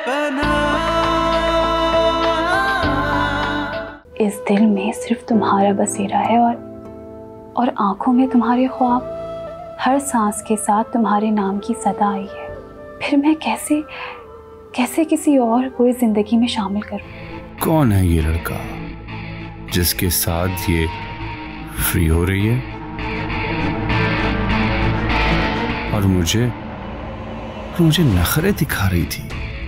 इस दिल में सिर्फ तुम्हारा बसेरा है और आंखों में तुम्हारे ख्वाब। हर सांस के साथ तुम्हारे नाम की सदा आई है। फिर मैं कैसे किसी और को इस जिंदगी में शामिल करूं? कौन है ये लड़का जिसके साथ ये फ्री हो रही है और मुझे नखरे दिखा रही थी?